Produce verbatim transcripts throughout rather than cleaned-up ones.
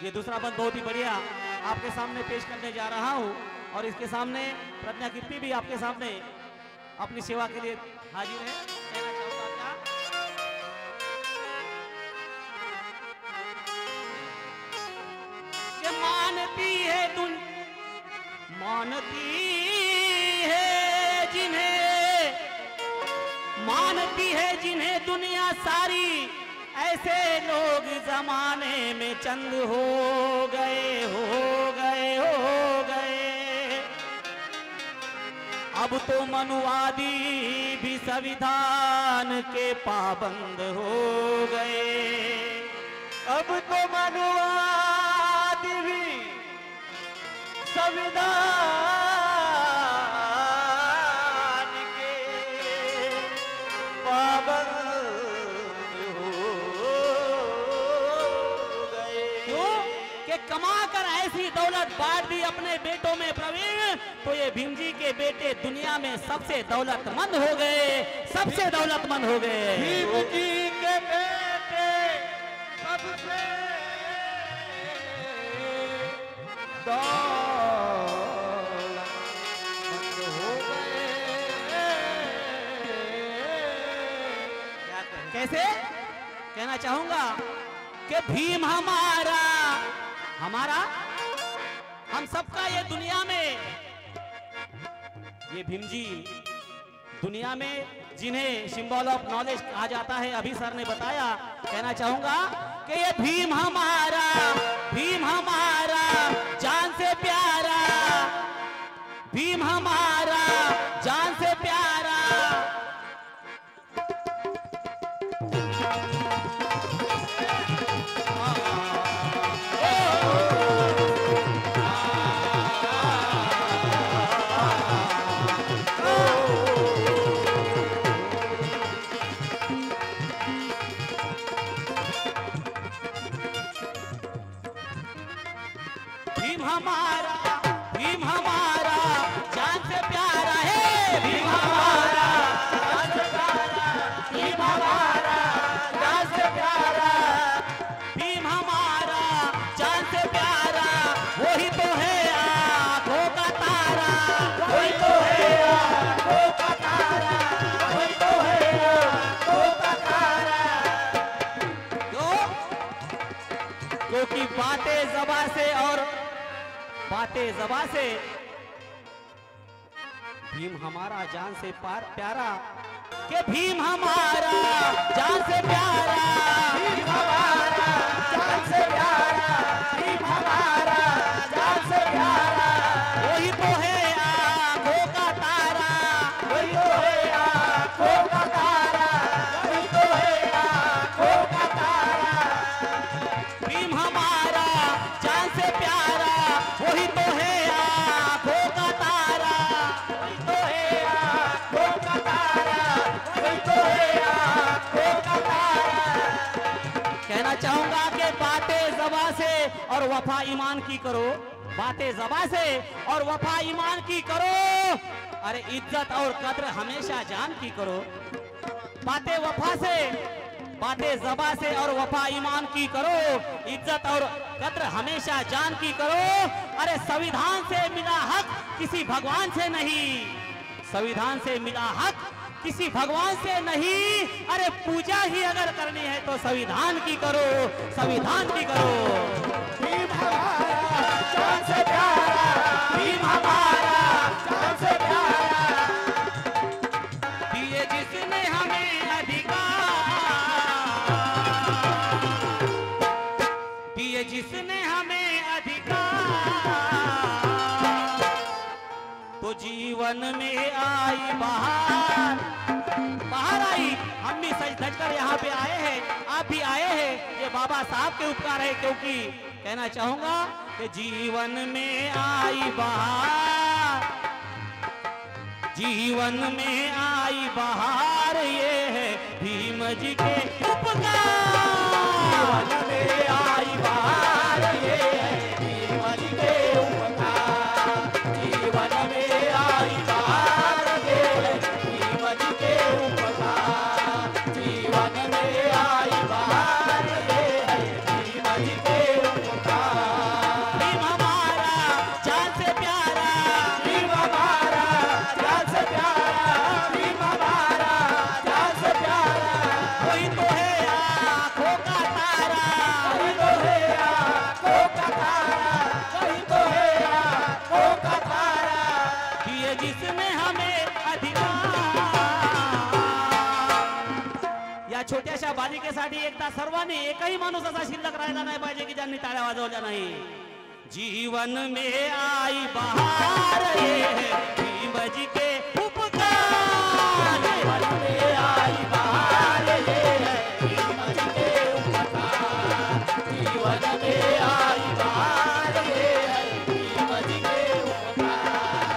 ये दूसरा बंद बहुत ही बढ़िया आपके सामने पेश करने जा रहा हूँ और इसके सामने प्रज्ञा कीर्ति भी आपके सामने अपनी सेवा के लिए हाजिर है। कहना चाहूंगा क्या कि मानती है दुन मानती है जिन्हें मानती है जिन्हें दुनिया सारी ऐसे लोग जमाने में चंद हो गए हो गए हो गए। अब तो मनुवादी भी संविधान के पाबंद हो गए। अब तो मनुवादी भी संविधान के पाबंद कि कमा कर ऐसी दौलत बांट दी अपने बेटों में प्रवीण, तो ये भीम जी के बेटे दुनिया में सबसे दौलतमंद हो गए, सबसे दौलतमंद हो गए। भीम जी के बेटे सबसे दौलतमंद हो गए। कैसे कहना चाहूंगा कि भीम हमारा हमारा हम सबका ये दुनिया में ये भीम जी दुनिया में जिन्हें सिंबल ऑफ नॉलेज कहा जाता है, अभी सर ने बताया। कहना चाहूंगा कि ये भीम हमारा भीम हमारा जान से प्यारा, भीम हमारा जान से प्यारा। भीम हमारा भीम हमारा जान से प्यारा है। भीम हमारा जान से प्यारा, भीम हमारा जान से प्यारा, भीम हमारा जान से प्यारा। वही तो है आंखों का तारा, वही तो है आंखों का तारा, वही तो है आंखों का तारा। क्यों? क्योंकि बातें ज़बां से और बातें ज़बां से भीम हमारा जान से पार प्यारा, कि भीम हमारा जान से प्यारा, भीम हमारा जान से प्यारा, भीम हमारा जान से प्यारा। वही तो है आंखों का तारा, वही तो है आंखों का तारा, वही तो है आंखों का तारा। भीम हमारा जान से प्यारा, वही तो है आंखों का तारा, वही तो है आंखों का तारा, वही तो है आंखों का तारा। कहना चाहूंगा कि बातें ज़बां से और वफा ईमान की करो, बातें ज़बां से और वफा ईमान की करो। अरे इज्जत और कद्र हमेशा जान की करो। बातें वफा से बातें ज़बां से और वफा ईमान की करो, इज्जत और कद्र हमेशा जान की करो। अरे संविधान से मिला हक किसी भगवान से नहीं, संविधान से मिला हक किसी भगवान से नहीं। अरे पूजा ही अगर करनी है तो संविधान की करो, संविधान की करो। भीम हमारा जान से प्यारा, भीम हमारा जान से प्यारा। दिए जिसने हमें अधिकार, दिए जिसने हमें अधिकार, तो जीवन में आई बहार, बाहर आई। हम भी सज धज कर यहाँ पे आए हैं, आप भी आए हैं, ये बाबा साहब के उपकार है। क्योंकि कहना चाहूंगा कि जीवन में आई बहार, जीवन में आई बहार, ये है भीम जी के उपकार। जीवन में आई बहार, ये है भीम जी के उपकार। जीवन में आई बहार, ये है भीम जी के उपकार। जीवन में आई बहार, ये है भीम जी के उपकार। अशा बालिकेसाठी एकदा सर्वांनी एकही माणूस असा शिल्लक राहिला नाही पाहिजे की ज्यांनी टाळ्या वाजवल्या नाही. जीवन में आई बहार ये है भीम जी के उपकार. जीवन में आई बहार ये है भीम जी के उपकार. जीवन में आई बहार ये है भीम जी के उपकार.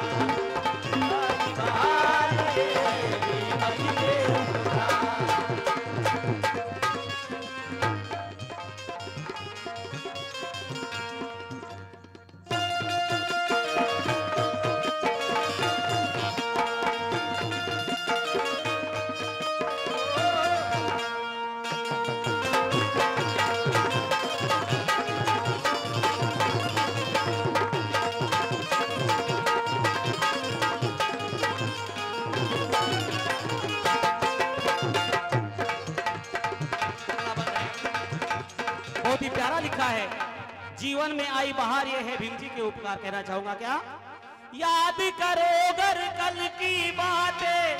बहार ये है भीम जी के उपकार. बहुत ही प्यारा लिखा है. जीवन में आई बहार ये है भीम जी के उपकार. कहना चाहूंगा क्या, याद करो अगर कल की बातें,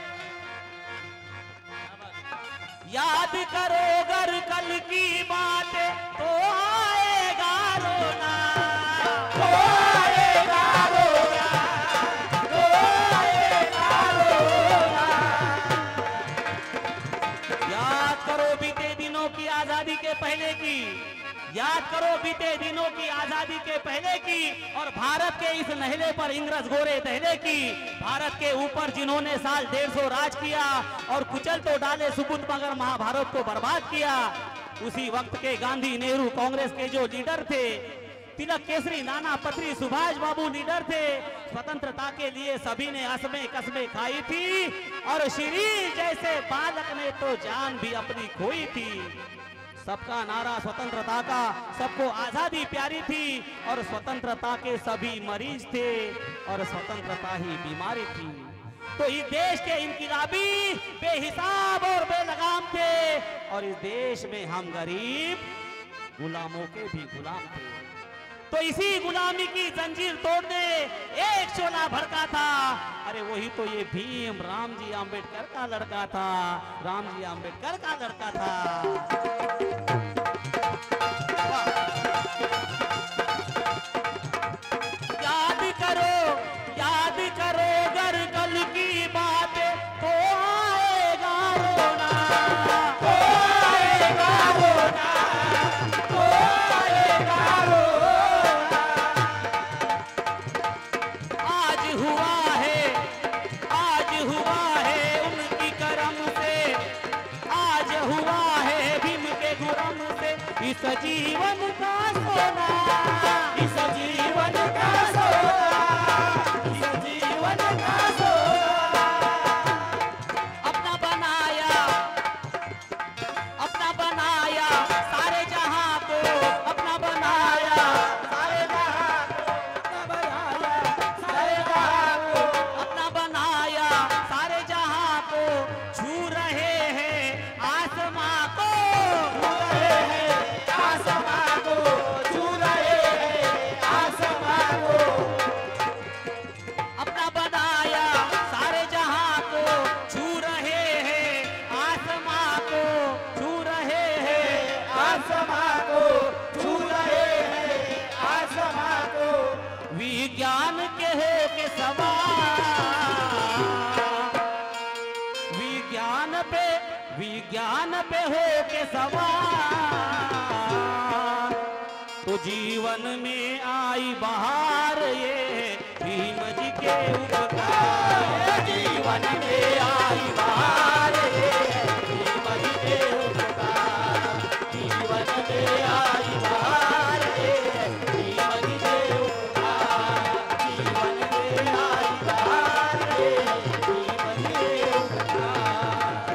याद करो अगर कल की बातें तो आएगा रोना. तो आएगा रोना, तो आएगा रोना. याद करो बीते दिनों की आजादी के पहले की, याद करो बीते दिनों की आजादी के पहले की और भारत के इस नहले पर इंग्रज गोरे दहले की. भारत के ऊपर जिन्होंने साल डेढ़ सौ राज किया और कुचल तो डाले सुपुत मगर महाभारत को बर्बाद किया. उसी वक्त के गांधी, नेहरू, कांग्रेस के जो लीडर थे, तिलक, केसरी, नाना पत्री, सुभाष बाबू लीडर थे. स्वतंत्रता के लिए सभी ने असमें कसमें खाई थी और श्री जैसे बालक ने तो जान भी अपनी खोई थी. सबका नारा स्वतंत्रता का, सबको आजादी प्यारी थी और स्वतंत्रता के सभी मरीज थे और स्वतंत्रता ही बीमारी थी. तो इस देश के इनकिलाबी बेहिसाब और बेलगाम थे और इस देश में हम गरीब गुलामों के भी गुलाम थे. तो इसी गुलामी की जंजीर तोड़ने एक शोला भड़का था. अरे वही तो ये भीम राम जी आम्बेडकर का लड़का था. राम जी आम्बेडकर का लड़का था. याद करो, याद करो अगर कल की बातें तो आएगा रोना. तो आएगा रोना, तो आएगा रोना. आज हुआ है, आज हुआ है उनकी करम से, आज हुआ है भीम के गुरम से इस जीवन का सोना. इस जीवन का सोना, इस जीवन का सोना. अपना बनाया, अपना बनाया सारे जहां को, अपना बनाया सारे जहां को अपना बनाया, सारे जहां को अपना बनाया सारे जहां को. छू रहे हैं आसमां को, छू रहे हैं आसमां को, छू रहे हैं आसमां को. अपना बनाया सारे जहां को. छू रहे हैं आसमां को, छू रहे हैं आसमां को, छू रहे हैं आसमां को. विज्ञान के हो के सवार, विज्ञान पे, विज्ञान पे हो के सवार. तो जीवन में आई बहार ये भीम जी के उपकार. जीवन में आई बहार ये भीम जी के उपकार. जीवन में आई बहार ये भीम जी के उपकार. जीवन में आई बहार ये भीम जी के उपकार.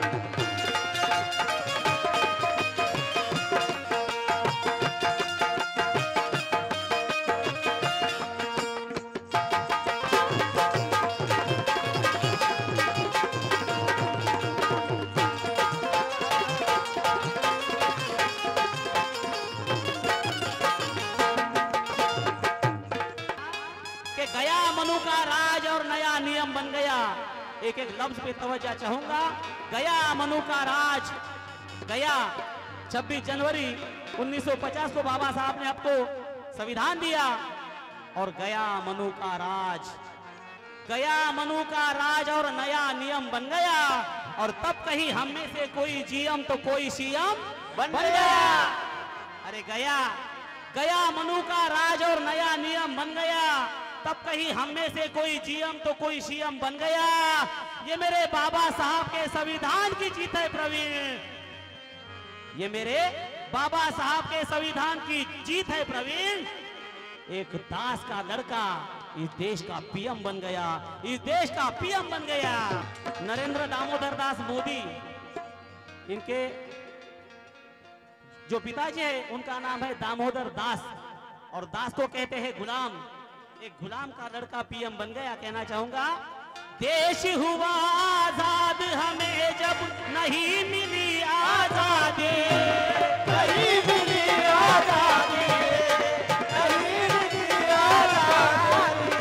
कि गया मनु का राज और नया नियम बन गया. एक एक लफ्ज पे तवज्जो चाहूंगा. गया मनु का राज गया छब्बीस जनवरी उन्नीस सौ पचास को बाबा साहब ने आपको संविधान दिया और गया मनु का राज, गया मनु का राज और नया नियम बन गया। और तब कहीं हम में से कोई जीएम तो कोई सीएम बन, बन गया। अरे गया गया मनु का राज और नया नियम बन गया, तब कहीं हम में से कोई जीएम तो कोई सीएम बन गया। ये मेरे बाबा साहब के संविधान की जीत है प्रवीण, ये मेरे बाबा साहब के संविधान की जीत है प्रवीण। एक दास का लड़का इस देश का पीएम बन गया, इस देश का पीएम बन गया। नरेंद्र दामोदर दास मोदी, इनके जो पिताजी है उनका नाम है दामोदर दास, और दास को कहते हैं गुलाम। एक गुलाम का लड़का पीएम बन गया। कहना चाहूंगा, देश हुआ आजाद हमें जब नहीं मिली आजादी, नहीं मिली आजादी, नहीं मिली आजादी।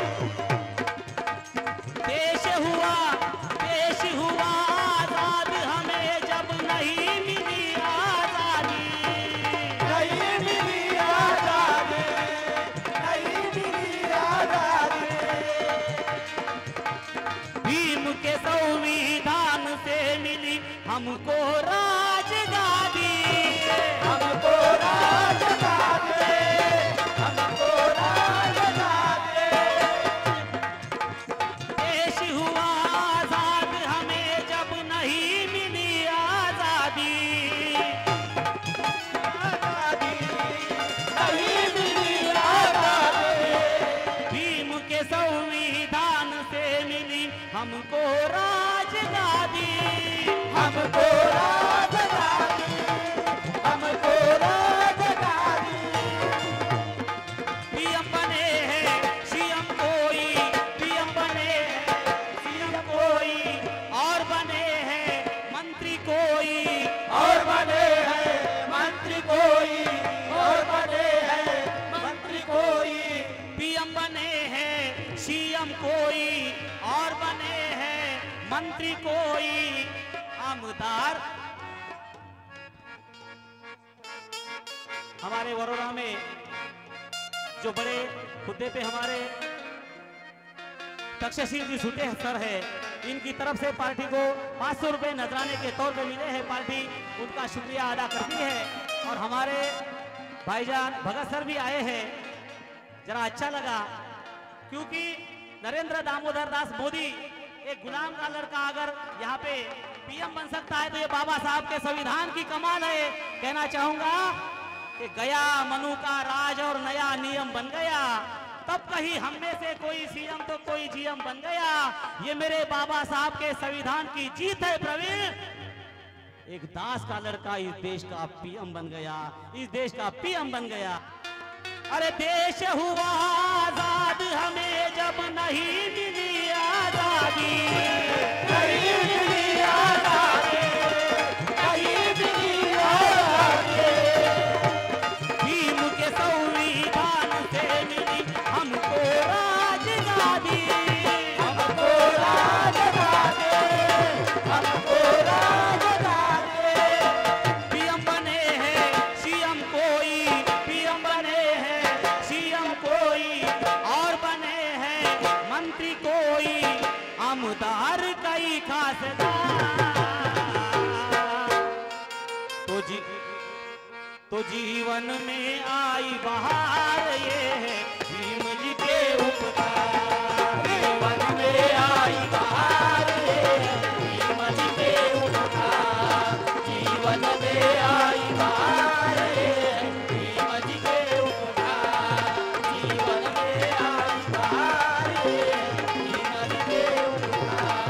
देश हुआ देश हुआ आजाद हमें जब नहीं मिली आजादी, नहीं मिली आजादी, नहीं मिली आजादी। भीम के संविधान से मिली हमको राजगादी, हमको राजगादी, हमको राजगादी। देश हुआ आजाद हमें जब नहीं मिली आजादी, आजादी, नहीं मिली आजादी। भीम के संविधान से मिली हमको राजगादी। हमको राजगादी, हमको राजगादी। पीएम बने हैं सीएम कोई, पीएम बने हैं सीएम कोई, और बने हैं मंत्री कोई, और बने हैं मंत्री कोई, और बने हैं मंत्री कोई। पीएम बने हैं सीएम कोई, और बने हैं मंत्री कोई। आमदार हमारे वरोरा में जो बड़े खुदे पे हमारे तक्षशिल जी छूटे सर है, इनकी तरफ से पार्टी को पाँच सौ रुपये नजराने के तौर पे मिले हैं। पार्टी उनका शुक्रिया अदा करती है। और हमारे भाईजान भगत सर भी आए हैं, जरा अच्छा लगा, क्योंकि नरेंद्र दामोदर दास मोदी एक गुलाम का लड़का अगर यहाँ पे पीएम बन सकता है तो ये बाबा साहब के संविधान की कमाल है। कहना चाहूंगा कि गया मनु का राज और नया नियम बन गया, तब कहीं हम में से कोई सीएम तो कोई जीएम बन गया। ये मेरे बाबा साहब के संविधान की जीत है प्रवीण। एक दास का लड़का इस देश का पीएम बन गया, इस देश का पीएम बन गया। अरे देश हुआ आजाद हमें जब नहीं मिली आजादी, नहीं मिली आजादी, नहीं मिली आजादी। भीम के संविधान से मिली हमको राजगादी, हमको राजगादी, हमको राजगादी। पीएम बने हैं सीएम कोई, पीएम बने हैं सीएम कोई, और बने हैं मंत्री कोई। आमदार कई खासदार तो जी तो जीवन में आई बहार, ये है भीम जी के उपकार। जीवन में आई बहार, ये भीम जी के उपकार। जीवन में आई बहार, ये भीम जी के उपकार। जीवन में आई बहार, ये भीम जी के उपकार।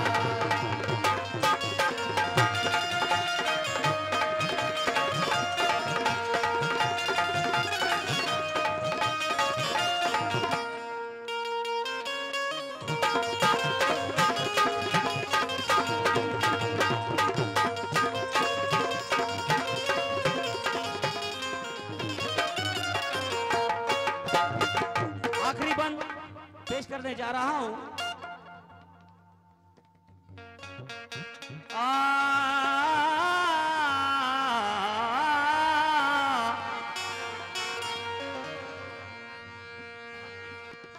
आखिरी बंद पेश करने जा रहा हूं। आ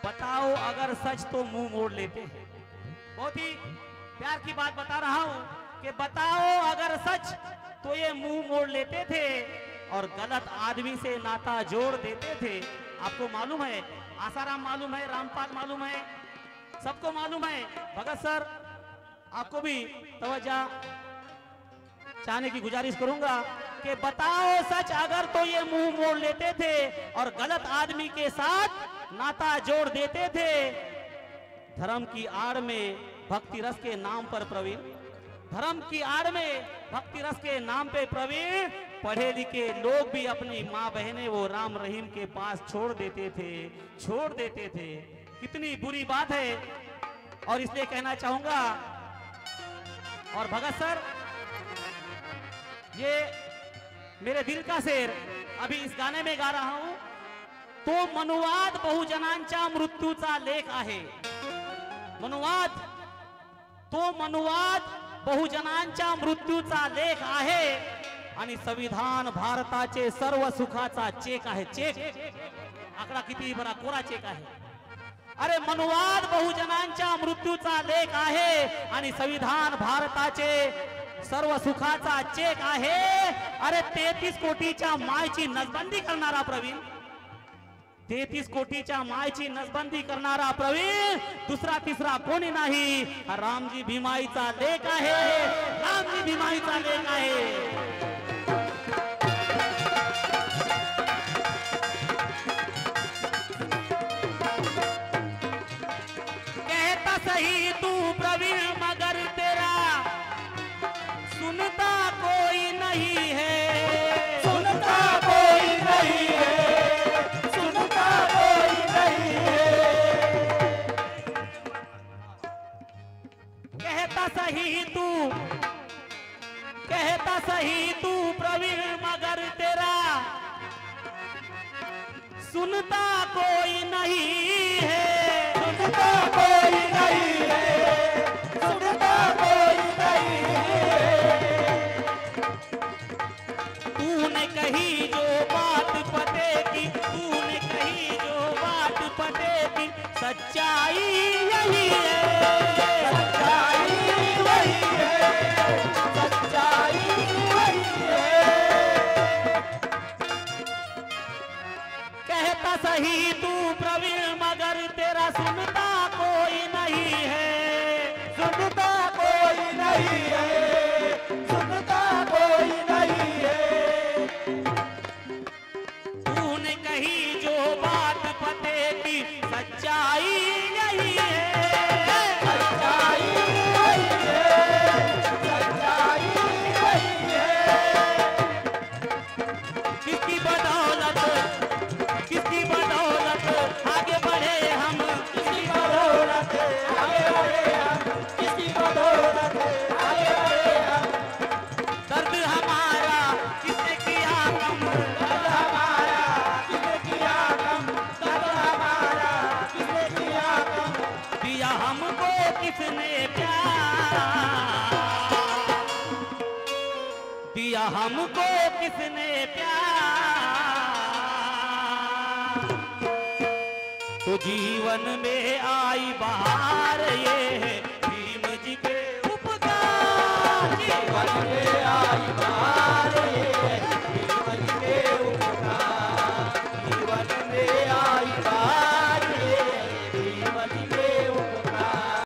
बताओ अगर सच तो मुंह मोड़ लेते हैं। बहुत ही प्यार की बात बता रहा हूं कि बताओ अगर सच तो ये मुंह मोड़ लेते थे और गलत आदमी से नाता जोड़ देते थे। आपको मालूम है, आसाराम मालूम है, रामपाल मालूम है, सबको मालूम है। भगत सर आपको भी तवज्जो चाहने की गुजारिश करूंगा कि बताओ सच अगर तो ये मुंह मोड़ लेते थे और गलत आदमी के साथ नाता जोड़ देते थे। धर्म की आड़ में भक्ति रस के नाम पर प्रवीण, धर्म की आड़ में भक्ति रस के नाम पे प्रवीण पढ़े लिखे लोग भी अपनी माँ बहनें वो राम रहीम के पास छोड़ देते थे, छोड़ देते थे। कितनी बुरी बात है। और इसलिए कहना चाहूंगा, और भगत सर ये मेरे दिल का शेर अभी इस गाने में गा रहा हूं। तो मनुवाद बहुजनांचा मृत्यूचा लेख आहे। मनुवाद तो मनुवाद बहुजनांच्या मृत्यूचा लेख आहे आणि संविधान भारताचे सर्व सुखाचा चेक आहे। चेक आकडा किती बरा कोरा चेक आहे। अरे मनुवाद बहुजनांच्या मृत्यूचा लेख आहे आणि संविधान भारताचे सर्व सुखाचा चेक आहे। अरे तेहतीस कोटीच्या मायची नसबंदी करणारा प्रवीण, तेहतीस कोटीच्या मायची नसबंदी करणारा प्रवीण दुसरा तिसरा कोणी नाही। रामजी भीमाईचा लेख आहे, रामजी भीमाईचा लेख आहे। कहता सही तू प्रवीण मगर तेरा सुनता कोई नहीं है, सुनता कोई नहीं है, सुनता कोई नहीं है। कहता सही तू, कहता सही तू प्रवीण मगर तेरा सुनता कोई नहीं है, सुनता कोई नहीं है, सुनता कोई नहीं है। तूने कही जो बात पते की, तूने कही जो बात पते की सच्चाई यही है, सच्चाई वही है, सच्चाई वही है। कहता सही तू प्रवीण मगर तेरा सुनता कोई नहीं है, सुनता कोई नहीं है, सुनता कोई नहीं है। तूने कही जो बात पते की सच्चाई यही है, सच्चाई वही है, सच्चाई वही है। किसकी बदौलत, किसकी बदौलत आगे बढ़े हम, किसकी बदौलत आगे बढ़े हम, किसकी बदौलत आगे बढ़े हम। दर्द हमारा किसने किया कम, दर्द हमारा किसने किया कम, दर्द हमारा किसने किया कम। दिया हमको किसने प्यार, दिया हमको किसने प्यार। तो जीवन में आई बहार ये है,